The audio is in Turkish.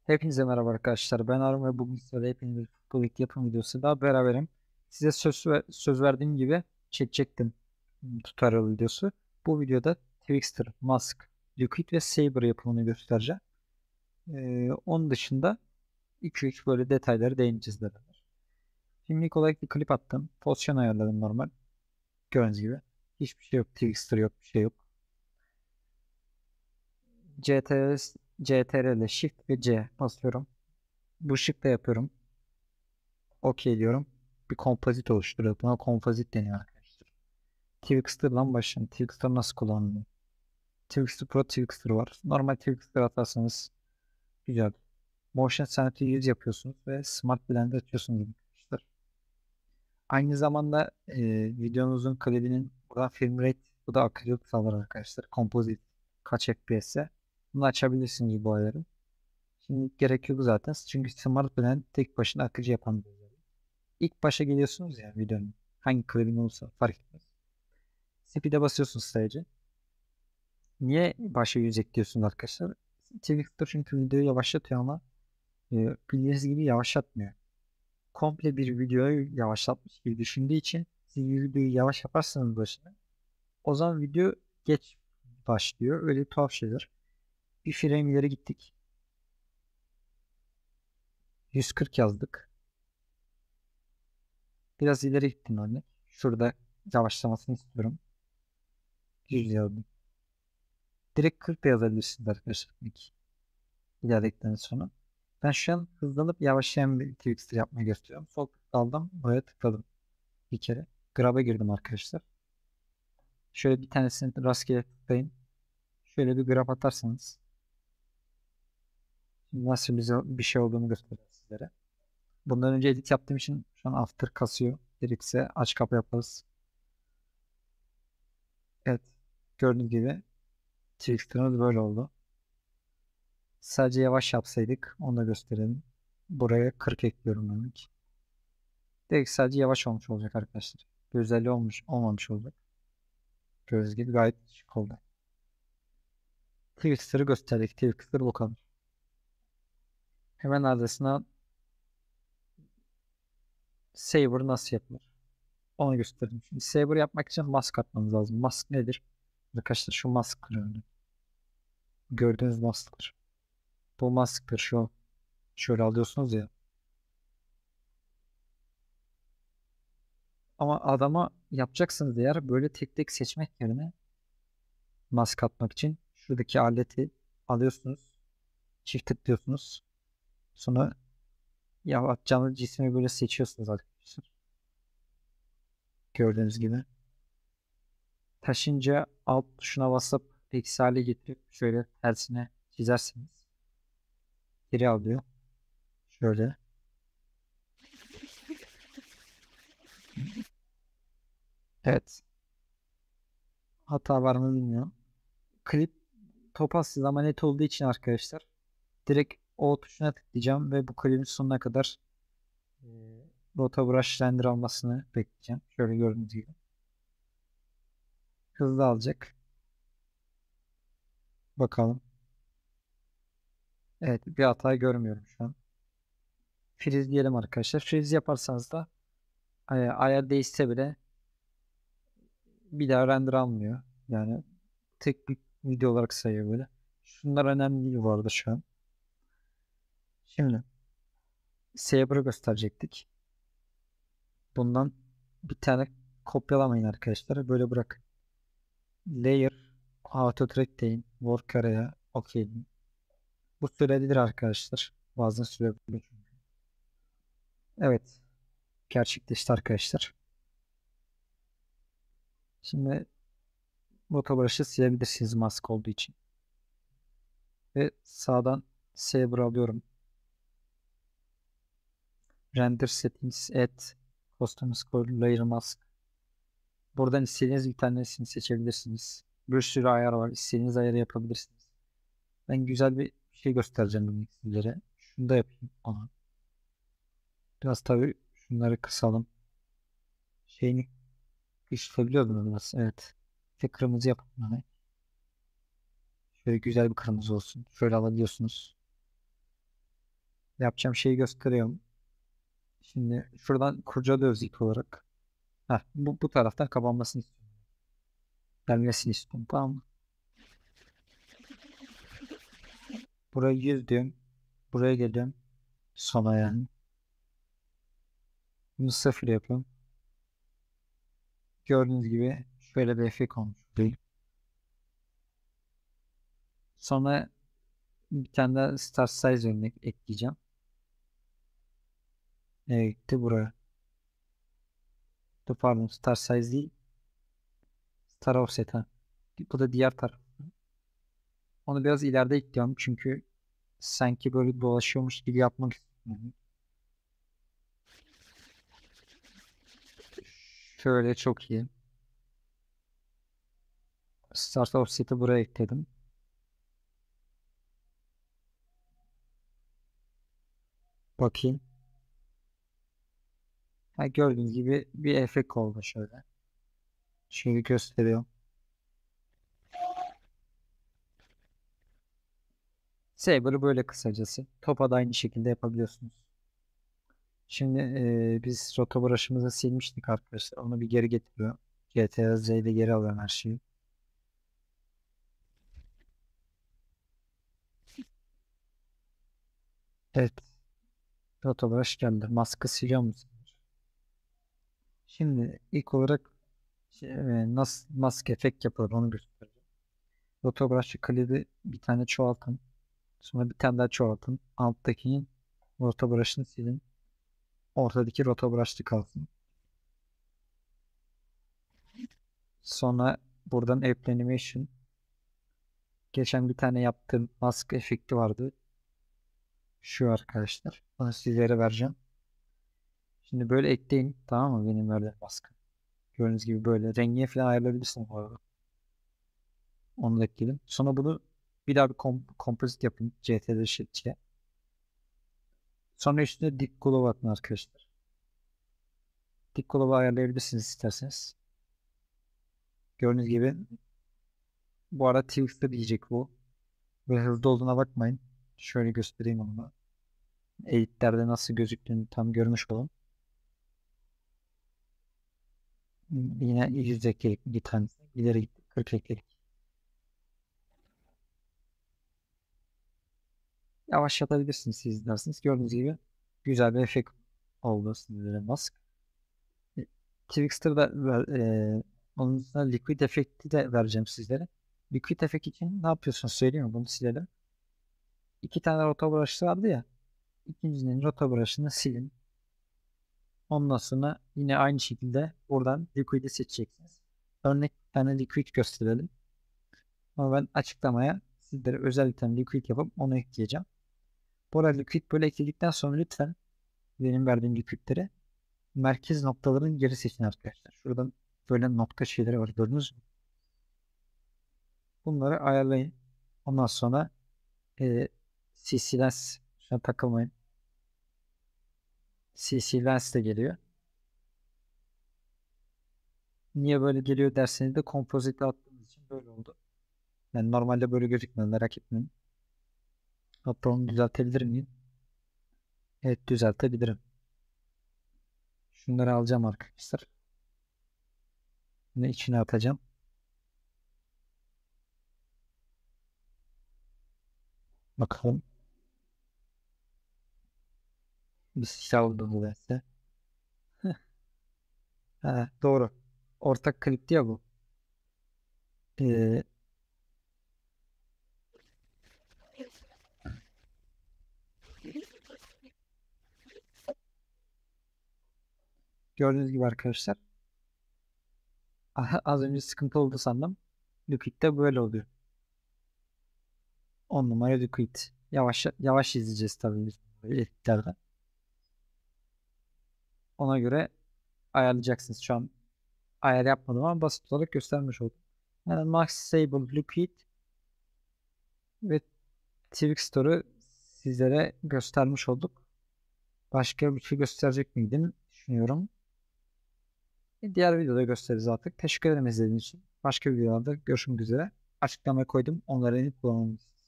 Hepinize merhaba arkadaşlar. Ben Arun ve bugün sizlerle hepiniz futbol ilk yapım videosu daha beraberim. Size söz verdiğim gibi çekecektim tutorial videosu. Bu videoda Twixter, Mask, Liquid ve Saber yapımını göstereceğim. Onun dışında 2-3 böyle detayları değineceğiz beraber. Şimdi ilk olarak bir klip attım. Pozisyon ayarladım normal. Gördüğünüz gibi. Hiçbir şey yok. Twixter yok. Bir şey yok. CTRL ile Shift ve C basıyorum. Bu şıkla yapıyorum. OK diyorum. Bir kompozit oluşturuyor. Buna kompozit deniyor arkadaşlar. Twixter'dan başlayalım. Twixter nasıl kullanılıyor? Twixter Pro Twixter var. Normal Twixter atarsanız güzel. Motion Sanity 100 yapıyorsunuz ve Smart Blend açıyorsunuz arkadaşlar. Aynı zamanda videonuzun klibinin burada frame rate, bu da akıcılık sağlar arkadaşlar. Kompozit kaç FPS'e. Bunu açabilirsiniz bu ayarı. Şimdi gerek yok zaten. Çünkü Smart Blend tek başına akıcı yapan bir özellik. İlk başa geliyorsunuz ya videonun. Hangi klibin olursa fark etmez. Speed'e basıyorsunuz sadece. Niye başa 100 ekliyorsunuz arkadaşlar? Twitter çünkü videoyu yavaşlatıyor ama bildiğiniz gibi yavaşlatmıyor. Komple bir videoyu yavaşlatmış gibi düşündüğü için siz videoyu yavaş yaparsanız başına o zaman video geç başlıyor. Öyle tuhaf şeyler. Bir frame ileri gittik. 140 yazdık. Biraz ileri gittim örnek. Şurada yavaşlamasını istiyorum. 100 yazdım. Direkt 40 da yazabilirsiniz arkadaşlar. İlerledikten sonra. Ben şu an hızlanıp yavaşlayan bir Twixter yapmayı gösteriyorum. Sol tık aldım. Buraya tıkladım. Bir kere. Grab'a girdim arkadaşlar. Şöyle bir tanesini rastgele tıklayın. Şöyle bir grab atarsanız. Şimdi nasıl bir şey olduğunu göstereyim sizlere. Bundan önce edit yaptığım için şu an after kasıyor. Gerekirse aç kapa yaparız. Evet. Gördüğünüz gibi Twixter'ımız böyle oldu. Sadece yavaş yapsaydık onu da gösterelim. Buraya 40 ekliyorum demek. Direkt sadece yavaş olmuş olacak arkadaşlar. Bir özelliği olmamış olacak. Gördüğünüz gibi gayet şık oldu. Twixter'ı gösterdik. Twixter bu kadar. Hemen ardısına Saber nasıl yapılır? Onu göstereyim. Şimdi Saber yapmak için mask atmanız lazım. Mask nedir? Arkadaşlar şu masktır öyle. Gördüğünüz masktır. Bu masktır şu. Şöyle alıyorsunuz ya. Ama adama yapacaksınız eğer böyle tek tek seçmek yerine mask atmak için şuradaki aleti alıyorsunuz. Çift tıklıyorsunuz. Sonra yapacağınız cismi böyle seçiyorsunuz arkadaşlar. Gördüğünüz gibi. Taşınca alt tuşuna basıp eksi hale getirip şöyle tersine çizersiniz. Geri alıyor. Şöyle. Evet. Hata var mı bilmiyorum. Klip topassız ama net olduğu için arkadaşlar direkt o tuşuna tıklayacağım ve bu klibin sonuna kadar e, Rota Brush render almasını bekleyeceğim. Şöyle gördüğünüz gibi. Hızlı alacak. Bakalım. Evet, bir hata görmüyorum şu an. Freeze diyelim arkadaşlar. Freeze yaparsanız da ayar değişse bile bir daha render almıyor. Yani tek bir video olarak sayıyor böyle. Şunlar önemli değil bu arada şu an. Şimdi Saber'ı gösterecektik. Bundan bir tane kopyalamayın arkadaşlar. Böyle bırak. Layer Auto Track deyin. Work araya OK deyin. Bu sürebilir arkadaşlar. Bazen sürebilir çünkü. Evet. Gerçekleşti arkadaşlar. Şimdi Motobrash'ı silebilirsiniz mask olduğu için. Ve sağdan Saber alıyorum. Render Settings Add Custom Score Layer Mask. Buradan istediğiniz bir tanesini seçebilirsiniz. Bir sürü ayar var. İstediğiniz ayarı yapabilirsiniz. Ben güzel bir şey göstereceğim bugün sizlere. Şunu da yapayım ona. Biraz tabii şunları kısalım. Şeyini kışlayabiliyor musunuz biraz? Evet. Bir kırmızı yapalım hani. Şöyle güzel bir kırmızı olsun. Şöyle alabiliyorsunuz. Yapacağım şeyi gösteriyorum. Şimdi şuradan kurcalıyoruz ilk olarak. Heh, bu taraftan kapanmasını istiyorum. Gelmesini istiyorum. Tamam mı? Buraya 100 diyorum. Buraya geliyorum. Sona yani. Bunu 0 yapıyorum. Gördüğünüz gibi şöyle bir efekt olmuş. Sonra bir tane daha start size örnek ekleyeceğim. Nereye gitti? Buraya. Dur, pardon, start size değil. Star offset ha. Bu da diğer taraf. Onu biraz ileride ekliyorum çünkü sanki böyle dolaşıyormuş gibi yapmak istiyorum. Şöyle çok iyi. Start offset'i buraya ekledim. Bakayım. Ha, gördüğünüz gibi bir efekt oldu şöyle. Şöyle gösteriyorum. Saber'ı böyle kısacası. Topa da aynı şekilde yapabiliyorsunuz. Şimdi biz rota brush'ımızı silmiştik arkadaşlar. Onu bir geri getiriyor. Ctrl Z ile geri alıyorum her şeyi. Evet. Rota brush geldi. Maskı siliyor musun? Şimdi ilk olarak nasıl maske efekt yapılır onu göstereceğim. Rota brush'ı klidi bir tane çoğaltın. Sonra bir tane daha çoğaltın. Alttakinin rota brush'ını silin. Ortadaki rota brush'lı kalsın. Sonra buradan App Animation. Geçen bir tane yaptığım mask efekti vardı. Şu arkadaşlar. Onu sizlere vereceğim. Şimdi böyle ekleyin. Tamam mı? Benim verdiğim maskı. Gördüğünüz gibi böyle. Rengini falan ayarlayabilirsiniz bu arada. Onu da ekledim. Sonra bunu bir daha bir kompozit yapın. CTRL Shift C. Sonra üstüne dik glow atın arkadaşlar. Dik glow'u ayarlayabilirsiniz isterseniz. Gördüğünüz gibi bu arada Twixter diyecek bu. Ve hızlı olduğuna bakmayın. Şöyle göstereyim onu da. Editlerde nasıl gözüktüğünü tam görmüş olun. Yine 100 ekledik bir tanesi. İleri gitti. 40 ekledik. Yavaşlatabilirsiniz siz dersiniz. Gördüğünüz gibi güzel bir efekt oldu sizlere mask. Twixter'da onun dışında Liquid efekti de vereceğim sizlere. Liquid efekt için ne yapıyorsunuz söyleyeyim mi? Bunu silelim. İki tane rota brush vardı ya. İkincinin rota brush'ını silin. Ondan sonra yine aynı şekilde buradan Liquid'i seçeceksiniz. Örnek bir tane Liquid gösterelim. Ama ben açıklamaya sizlere özel bir tane Liquid yapıp onu ekleyeceğim. Bu arada Liquid böyle ekledikten sonra lütfen benim verdiğim Liquid'leri merkez noktaların geri seçin arkadaşlar. Şuradan böyle nokta şeyleri var, gördünüz mü? Bunları ayarlayın. Ondan sonra CC Lens, şuna takılmayın. CC Lens de geliyor. Niye böyle geliyor derseniz de kompozitle attığımız için böyle oldu. Yani normalde böyle gözükmüyor, merak etmeyin. Hatta onu düzeltebilir miyim? Evet, düzeltebilirim. Şunları alacağım arkadaşlar. Bunu içine atacağım. Bakalım. Bir şey oldu bu derse. Ha, doğru. Ortak klipti ya bu. Ee, gördüğünüz gibi arkadaşlar. Az önce sıkıntı oldu sandım. Liquid'de böyle oluyor. 10 numara Liquid. Yavaş yavaş izleyeceğiz tabii biz böyle editlerde. Ona göre ayarlayacaksınız. Şu an ayar yapmadım ama basit olarak göstermiş oldum. Yani Max Stable Liquid ve Twix Store'u sizlere göstermiş olduk. Başka bir şey gösterecek miydim? Düşünüyorum. Diğer videoda gösteririz artık. Teşekkür ederim izlediğiniz için. Başka videolarda görüşmek üzere. Açıklamaya koydum. Onları inip kullanmanızı